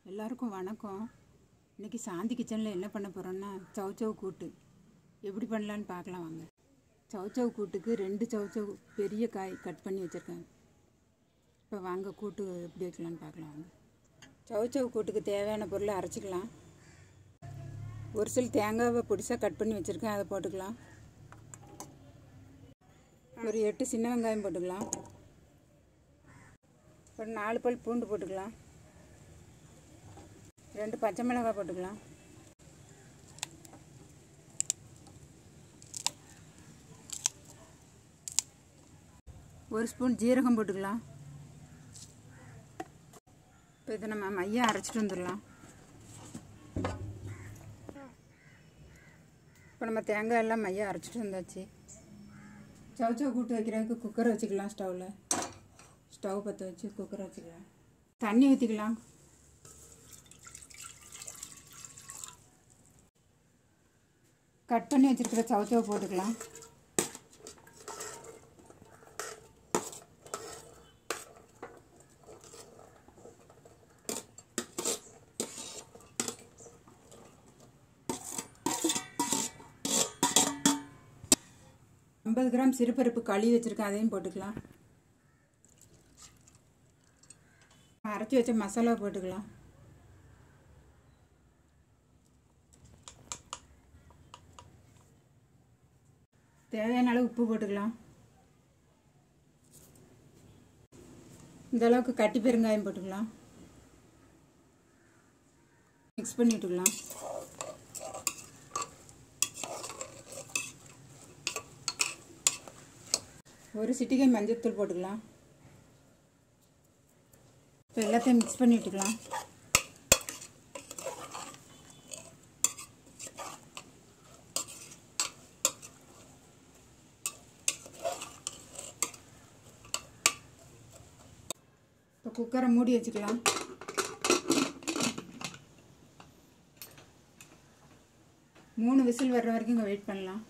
எல்லாருக்கும் வணக்கம். இன்றைக்கி சாந்தி கிச்சனில் என்ன பண்ண போகிறோன்னா சவ் சவ் கூட்டு எப்படி பண்ணலான்னு பார்க்கலாம் வாங்க. சவ் சவ் கூட்டுக்கு 2 சவ் சவ் பெரிய காய் கட் பண்ணி வச்சுருக்கேன். இப்போ வாங்க கூட்டு எப்படி வைக்கலான்னு பார்க்கலாம் வாங்க. சவ் சவ் கூட்டுக்கு தேவையான பொருளை அரைச்சிக்கலாம். ஒரு சில தேங்காவை பொடிசாக கட் பண்ணி வச்சுருக்கேன், அதை போட்டுக்கலாம். ஒரு 8 சின்ன வெங்காயம் போட்டுக்கலாம். ஒரு 4 பல் பூண்டு போட்டுக்கலாம். 2 பச்சை மிளகாய் போட்டுக்கலாம். ஒரு ஸ்பூன் ஜீரகம் போட்டுக்கலாம். இப்போ இதை நம்ம மையம் அரைச்சிட்டு வந்துடலாம். இப்போ நம்ம தேங்காய் எல்லாம் மையம் அரைச்சிட்டு வந்தாச்சு. சவ் சவ் கூட்டு வைக்கிறதுக்கு குக்கர் வச்சுக்கலாம். ஸ்டவ் பற்ற வச்சு குக்கர் வச்சுக்கலாம். தண்ணி ஊற்றிக்கலாம். கட் பண்ணி வச்சுருக்கிற சவ் சவ் போட்டுக்கலாம். ஐம்பது கிராம் சிறுபருப்பு கழுவி வச்சுருக்கேன், அதையும் போட்டுக்கலாம். அரைச்சி வச்ச மசாலா போட்டுக்கலாம். தேவையான அளவு உப்பு போட்டுக்கலாம். இந்த அளவுக்கு கட்டி பெருங்காயம் போட்டுக்கலாம். மிக்ஸ் பண்ணி விட்டுக்கலாம். ஒரு சிட்டிகை மஞ்சள்தூள் போட்டுக்கலாம். இப்போ எல்லாத்தையும் மிக்ஸ் பண்ணி விட்டுக்கலாம். இப்போ குக்கரை மூடி வச்சுக்கலாம். மூணு விசில் வர்ற வரைக்கும் இங்கே வெயிட் பண்ணலாம்.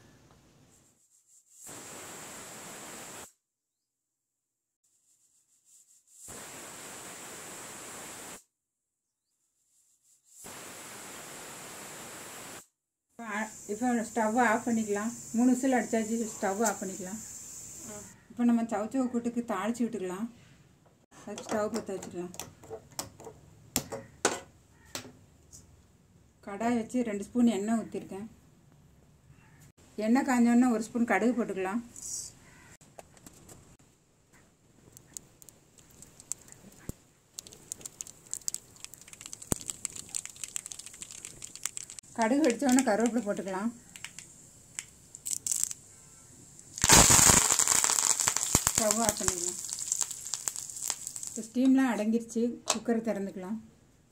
இப்போ ஸ்டவ்வை ஆஃப் பண்ணிக்கலாம். 3 விசில் அடித்தாச்சு, ஸ்டவ் ஆஃப் பண்ணிக்கலாம். இப்போ நம்ம சவ் சவ் கூட்டுக்கு தாளித்து விட்டுக்கலாம். அதுக்கு ஸ்டவ் பற்ற வச்சுக்கலாம். கடாய் வச்சு 2 ஸ்பூன் எண்ணெய் ஊற்றிருக்கேன். எண்ணெய் காஞ்சோன்னா 1 ஸ்பூன் கடுகு போட்டுக்கலாம். கடுகு வெடித்தோடனே கருவேப்பிலை போட்டுக்கலாம். ஸ்டவ் ஆஃப் பண்ணிக்கலாம். இப்போ ஸ்டீம்லாம் அடங்கிருச்சு. குக்கரை திறந்துக்கலாம்.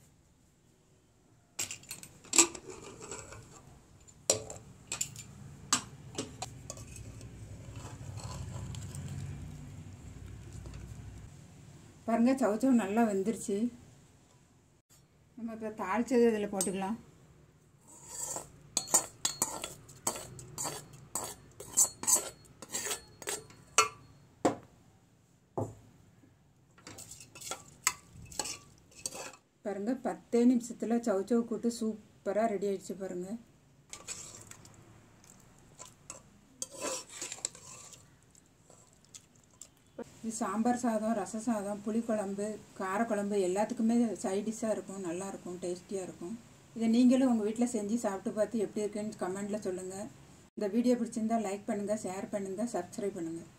பாருங்கள், சவ் சவ் நல்லா வெந்துருச்சு. நம்ம இப்போ தாளித்தது இதில் போட்டுக்கலாம். பாருங்கள், 10 நிமிஷத்தில் சவ் சவ் கூட்டு சூப்பராக ரெடி ஆகிடுச்சு. பாருங்கள், இது சாம்பார் சாதம், ரச சாதம், புளிக்குழம்பு, காரக்குழம்பு எல்லாத்துக்குமே சைடிஷ்ஷாக இருக்கும். நல்லாயிருக்கும், டேஸ்டியாக இருக்கும். இதை நீங்களும் உங்கள் வீட்டில் செஞ்சு சாப்பிட்டு பார்த்து எப்படி இருக்குன்னு கமெண்டில் சொல்லுங்கள். இந்த வீடியோ பிடிச்சிருந்தால் லைக் பண்ணுங்கள், ஷேர் பண்ணுங்கள், சப்ஸ்கிரைப் பண்ணுங்கள்.